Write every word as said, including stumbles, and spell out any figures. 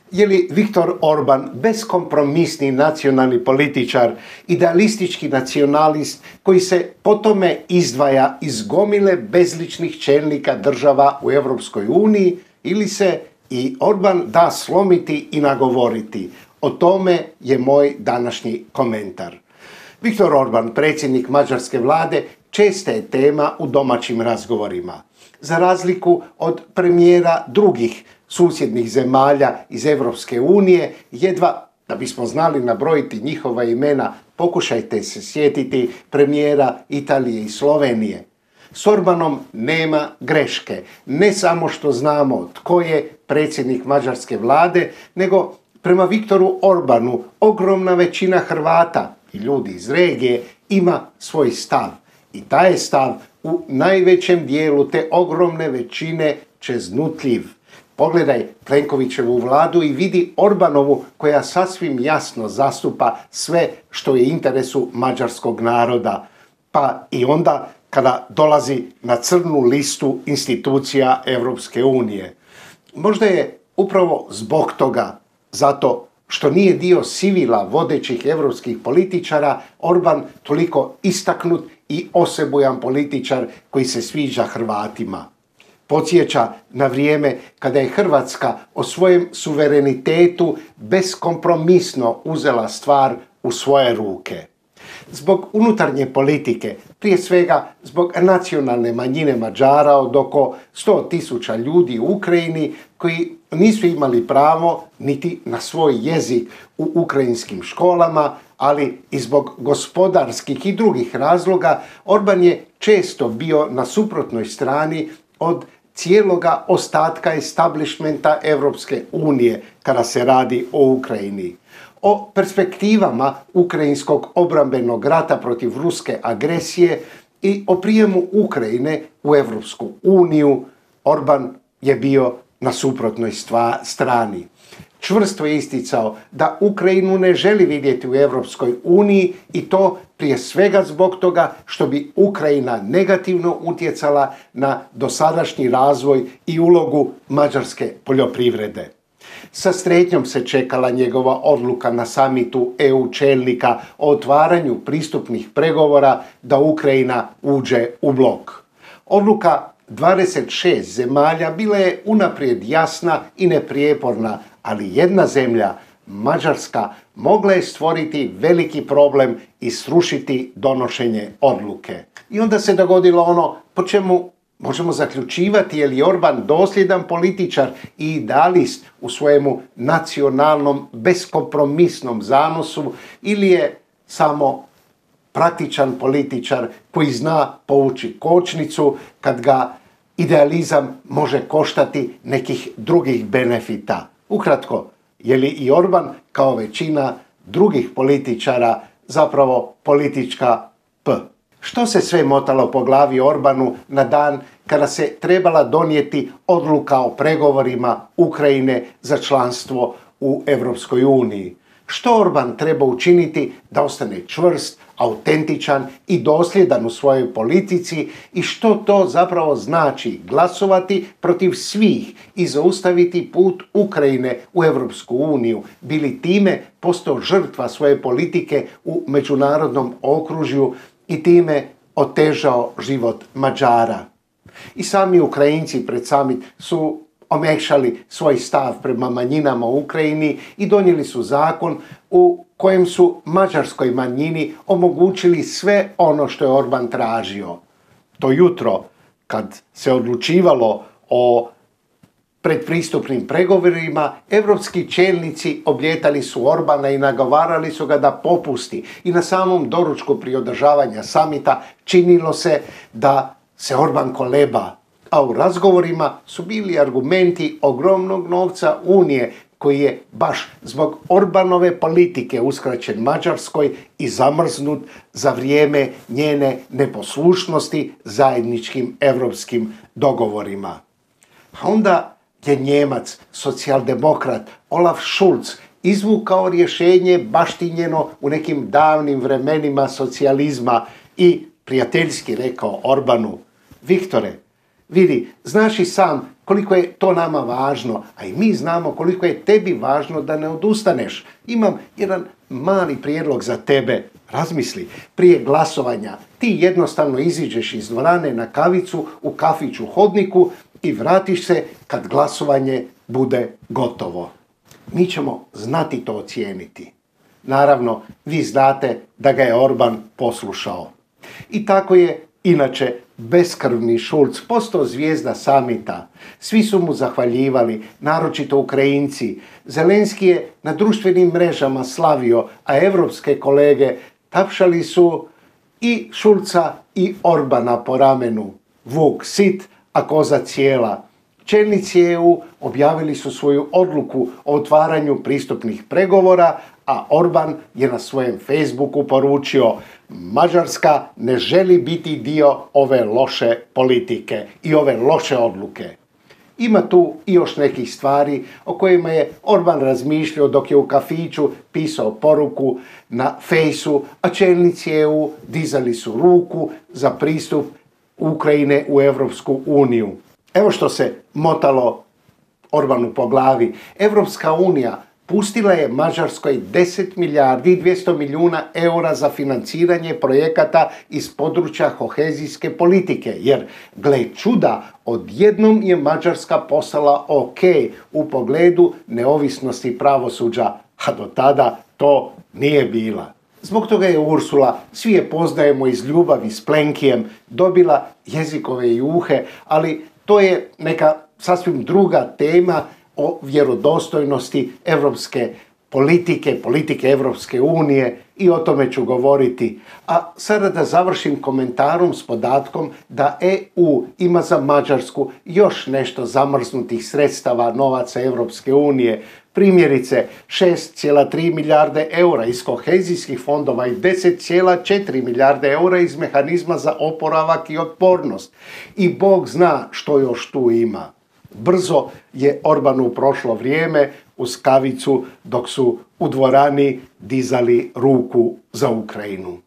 Je li Viktor Orban beskompromisni nacionalni političar, idealistički nacionalist koji se po tome izdvaja iz gomile bezličnih čelnika država u Europskoj uniji, ili se i Orban da slomiti i nagovoriti? O tome je moj današnji komentar. Viktor Orban, predsjednik mađarske vlade, česta je tema u domaćim razgovorima. Za razliku od premijera drugih susjednih zemalja iz Europske unije, jedva da bismo znali nabrojiti njihova imena, pokušajte se sjetiti premijera Italije i Slovenije. S Orbanom nema greške, ne samo što znamo tko je predsjednik mađarske vlade, nego prema Viktoru Orbanu ogromna većina Hrvata i ljudi iz regije ima svoj stav. I taj je stav u najvećem dijelu te ogromne većine čeznutljiv. Pogledaj Plenkovićevu vladu i vidi Orbanovu koja sasvim jasno zastupa sve što je interesu mađarskog naroda. Pa i onda kada dolazi na crnu listu institucija Europske unije. Možda je upravo zbog toga, zato što nije dio sivila vodećih europskih političara, Orban toliko istaknut i osebujan političar koji se sviđa Hrvatima. Podsjeća na vrijeme kada je Hrvatska o svojem suverenitetu beskompromisno uzela stvar u svoje ruke. Zbog unutarnje politike, prije svega zbog nacionalne manjine Mađara od oko sto tisuća ljudi u Ukrajini koji nisu imali pravo niti na svoj jezik u ukrajinskim školama, ali i zbog gospodarskih i drugih razloga, Orban je često bio na suprotnoj strani od cijeloga ostatka establishmenta Europske unije kada se radi o Ukrajini. O perspektivama ukrajinskog obrambenog rata protiv ruske agresije i o prijemu Ukrajine u Europsku uniju Orban je bio na suprotnoj stva, strani. Čvrsto je isticao da Ukrajinu ne želi vidjeti u Europskoj uniji i to prije svega zbog toga što bi Ukrajina negativno utjecala na dosadašnji razvoj i ulogu mađarske poljoprivrede. Sa strepnjom se čekala njegova odluka na samitu E U čelnika o otvaranju pristupnih pregovora da Ukrajina uđe u blok. Odluka dvadeset šest zemalja bila je unaprijed jasna i neprijeporna, ali jedna zemlja, Mađarska, mogla je stvoriti veliki problem i srušiti donošenje odluke. I onda se dogodilo ono po čemu možemo zaključivati je li Orban dosljedan političar i idealist u svojemu nacionalnom beskompromisnom zanosu ili je samo praktičan političar koji zna povući kočnicu kad ga idealizam može koštati nekih drugih benefita. Ukratko, je li i Orban kao većina drugih političara zapravo politička P? Što se sve motalo po glavi Orbanu na dan kada se trebala donijeti odluka o pregovorima Ukrajine za članstvo u Europskoj uniji? Što Orban treba učiniti da ostane čvrst, autentičan i dosljedan u svojoj politici i što to zapravo znači glasovati protiv svih i zaustaviti put Ukrajine u Europsku uniju, bili time postao žrtva svoje politike u međunarodnom okružju i time otežao život Mađara. I sami Ukrajinci pred summit su omekšali svoj stav prema manjinama u Ukrajini i donijeli su zakon u kojem su mađarskoj manjini omogućili sve ono što je Orban tražio. To jutro, kad se odlučivalo o predpristupnim pregovorima, europski čelnici obljetali su Orbana i nagovarali su ga da popusti. I na samom doručku prije održavanja samita činilo se da se Orban koleba, a u razgovorima su bili argumenti ogromnog novca Unije koji je baš zbog Orbanove politike uskraćen Mađarskoj i zamrznut za vrijeme njene neposlušnosti zajedničkim europskim dogovorima. A onda je Njemac, socijaldemokrat Olaf Scholz izvukao rješenje baštinjeno u nekim davnim vremenima socijalizma i prijateljski rekao Orbanu: Viktore, Vidi, znaš i sam koliko je to nama važno, a i mi znamo koliko je tebi važno da ne odustaneš. Imam jedan mali prijedlog za tebe. Razmisli, prije glasovanja ti jednostavno iziđeš iz dvorane na kavicu u kafiću u hodniku i vratiš se kad glasovanje bude gotovo. Mi ćemo znati to ocijeniti. Naravno, vi znate da ga je Orban poslušao. I tako je, inače, beskrvni Šulc postao zvijezda samita. Svi su mu zahvaljivali, naročito Ukrajinci. Zelenski je na društvenim mrežama slavio, a evropske kolege tapšali su i Šulca i Orbana po ramenu. Vuk sit, a koza cijela. Čelnici E U objavili su svoju odluku o otvaranju pristupnih pregovora, a Orban je na svojem Facebooku poručio: Mađarska ne želi biti dio ove loše politike i ove loše odluke. Ima tu i još nekih stvari o kojima je Orban razmišljao dok je u kafiću pisao poruku na Fejsu, a čelnici E U dizali su ruku za pristup Ukrajine u Evropsku uniju. Evo što se motalo Orbanu po glavi. Evropska unija pustila je Mađarskoj deset milijardi i dvjesto milijuna eura za financiranje projekata iz područja kohezijske politike, jer, gle čuda, odjednom je Mađarska postala ok u pogledu neovisnosti pravosuđa, a do tada to nije bila. Zbog toga je Ursula, svi je poznajemo iz ljubavi s Plenkijem, dobila jezikove juhe, ali to je neka sasvim druga tema o vjerodostojnosti evropske politike, politike Evropske unije, i o tome ću govoriti. A sada da završim komentarom s podatkom da E U ima za Mađarsku još nešto zamrznutih sredstava novaca Evropske unije. Primjerice šest zarez tri milijarde eura iz kohezijskih fondova i deset zarez četiri milijarde eura iz mehanizma za oporavak i otpornost. I Bog zna što još tu ima. Brzo je Orbanu prošlo vrijeme uz kavicu dok su u dvorani dizali ruku za Ukrajinu.